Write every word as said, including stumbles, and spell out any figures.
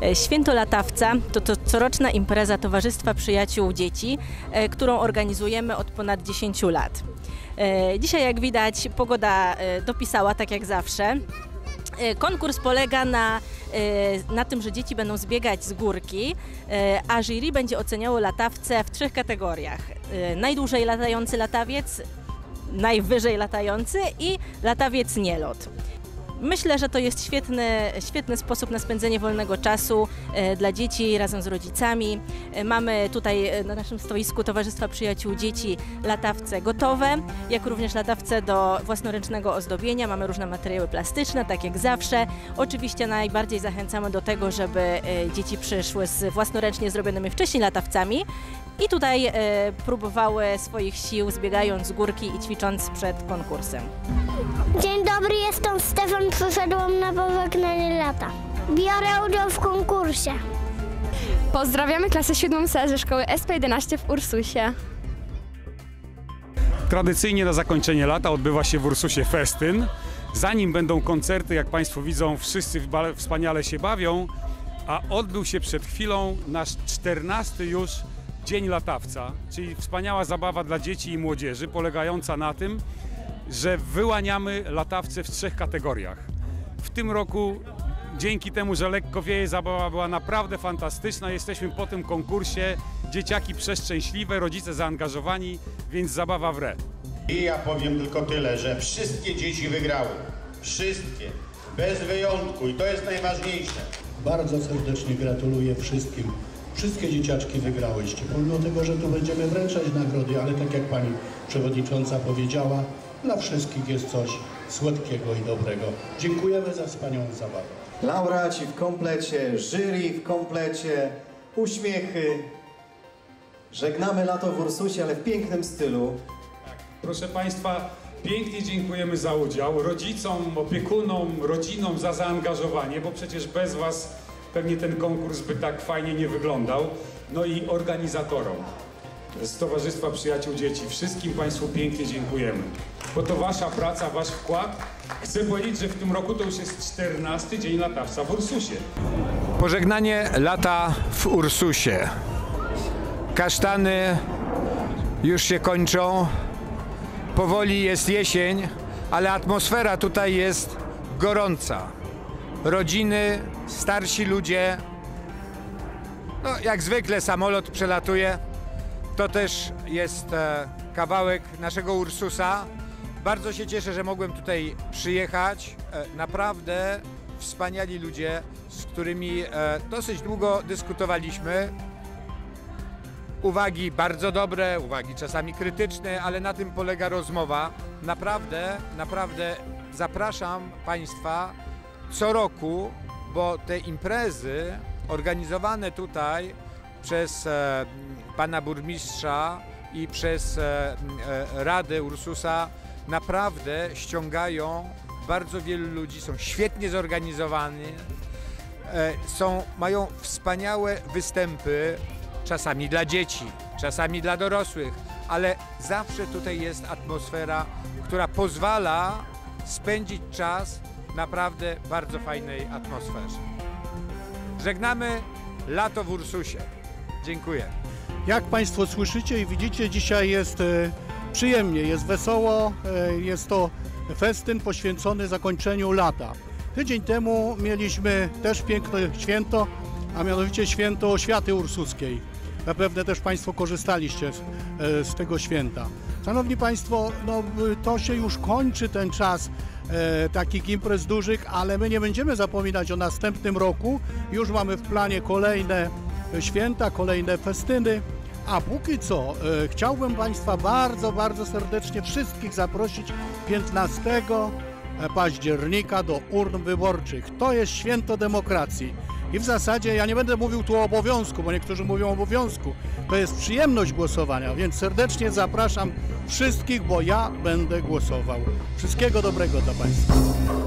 Święto Latawca to, to coroczna impreza Towarzystwa Przyjaciół Dzieci, którą organizujemy od ponad dziesięciu lat. Dzisiaj, jak widać, pogoda dopisała tak jak zawsze. Konkurs polega na, na tym, że dzieci będą zbiegać z górki, a jury będzie oceniało latawce w trzech kategoriach. Najdłużej latający latawiec, najwyżej latający i latawiec nielot. Myślę, że to jest świetny, świetny sposób na spędzenie wolnego czasu e, dla dzieci razem z rodzicami. E, mamy tutaj e, na naszym stoisku Towarzystwa Przyjaciół Dzieci latawce gotowe, jak również latawce do własnoręcznego ozdobienia. Mamy różne materiały plastyczne, tak jak zawsze. Oczywiście najbardziej zachęcamy do tego, żeby e, dzieci przyszły z własnoręcznie zrobionymi wcześniej latawcami i tutaj e, próbowały swoich sił, zbiegając z górki i ćwicząc przed konkursem. Dzień dobry, jestem Stefan, przyszedłem na pożegnanie lata. Biorę udział w konkursie. Pozdrawiamy klasę siódmą C ze szkoły S P jedenaście w Ursusie. Tradycyjnie na zakończenie lata odbywa się w Ursusie festyn. Zanim będą koncerty, jak Państwo widzą, wszyscy wspaniale się bawią, a odbył się przed chwilą nasz czternasty już Dzień Latawca, czyli wspaniała zabawa dla dzieci i młodzieży, polegająca na tym, że wyłaniamy latawce w trzech kategoriach. W tym roku, dzięki temu, że lekko wieje, zabawa była naprawdę fantastyczna. Jesteśmy po tym konkursie, dzieciaki przeszczęśliwe, rodzice zaangażowani, więc zabawa w re. I ja powiem tylko tyle, że wszystkie dzieci wygrały. Wszystkie. Bez wyjątku i to jest najważniejsze. Bardzo serdecznie gratuluję wszystkim. Wszystkie dzieciaczki wygrałyście, pomimo tego, że tu będziemy wręczać nagrody, ale tak jak pani przewodnicząca powiedziała, dla wszystkich jest coś słodkiego i dobrego. Dziękujemy za wspaniałą zabawę. Laureaci w komplecie, jury w komplecie, uśmiechy. Żegnamy lato w Ursusie, ale w pięknym stylu. Tak, proszę Państwa, pięknie dziękujemy za udział, rodzicom, opiekunom, rodzinom za zaangażowanie, bo przecież bez Was pewnie ten konkurs by tak fajnie nie wyglądał. No i organizatorom z Towarzystwa Przyjaciół Dzieci. Wszystkim Państwu pięknie dziękujemy, bo to Wasza praca, Wasz wkład. Chcę powiedzieć, że w tym roku to już jest czternasty Dzień Latawca w Ursusie. Pożegnanie lata w Ursusie. Kasztany już się kończą, powoli jest jesień, ale atmosfera tutaj jest gorąca. Rodziny, starsi ludzie, no jak zwykle samolot przelatuje. To też jest e, kawałek naszego Ursusa. Bardzo się cieszę, że mogłem tutaj przyjechać. E, naprawdę wspaniali ludzie, z którymi e, dosyć długo dyskutowaliśmy. Uwagi bardzo dobre, uwagi czasami krytyczne, ale na tym polega rozmowa. Naprawdę, naprawdę zapraszam Państwa co roku, bo te imprezy organizowane tutaj przez e, pana burmistrza i przez e, e, Radę Ursusa naprawdę ściągają bardzo wielu ludzi, są świetnie zorganizowani, e, są, mają wspaniałe występy, czasami dla dzieci, czasami dla dorosłych, ale zawsze tutaj jest atmosfera, która pozwala spędzić czas w naprawdę bardzo fajnej atmosferze. Żegnamy lato w Ursusie. Dziękuję. Jak Państwo słyszycie i widzicie, dzisiaj jest e, przyjemnie, jest wesoło, e, jest to festyn poświęcony zakończeniu lata. Tydzień temu mieliśmy też piękne święto, a mianowicie święto Oświaty Ursuskiej. Zapewne też Państwo korzystaliście z, e, z tego święta. Szanowni Państwo, no, to się już kończy ten czas e, takich imprez dużych, ale my nie będziemy zapominać o następnym roku. Już mamy w planie kolejne święta, kolejne festyny, a póki co e, chciałbym Państwa bardzo, bardzo serdecznie wszystkich zaprosić piętnastego października do urn wyborczych. To jest święto demokracji i w zasadzie ja nie będę mówił tu o obowiązku, bo niektórzy mówią o obowiązku. To jest przyjemność głosowania, więc serdecznie zapraszam wszystkich, bo ja będę głosował. Wszystkiego dobrego dla Państwa.